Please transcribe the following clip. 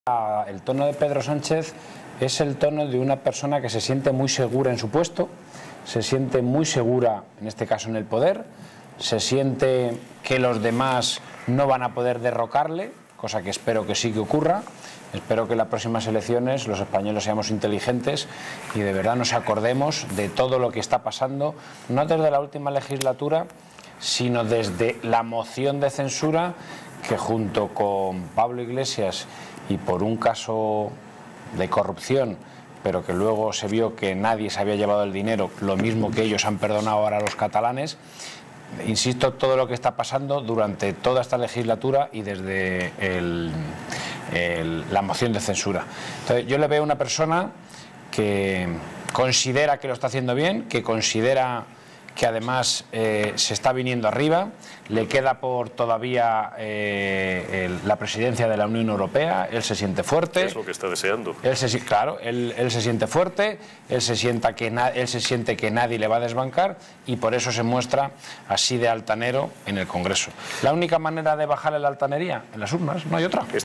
El tono de Pedro Sánchez es el tono de una persona que se siente muy segura en su puesto, se siente muy segura, en este caso, en el poder, se siente que los demás no van a poder derrocarle, cosa que espero que sí que ocurra. Espero que en las próximas elecciones los españoles seamos inteligentes y de verdad nos acordemos de todo lo que está pasando, no desde la última legislatura, sino desde la moción de censura que junto con Pablo Iglesias y por un caso de corrupción, pero que luego se vio que nadie se había llevado el dinero, lo mismo que ellos han perdonado ahora a los catalanes. Insisto, todo lo que está pasando durante toda esta legislatura y desde la moción de censura. Entonces, yo le veo una persona que considera que lo está haciendo bien, que considera que además se está viniendo arriba, le queda por todavía la presidencia de la Unión Europea, él se siente fuerte. Es lo que está deseando. Claro, él se siente fuerte, él se siente que nadie le va a desbancar y por eso se muestra así de altanero en el Congreso. La única manera de bajar la altanería, en las urnas, no hay otra.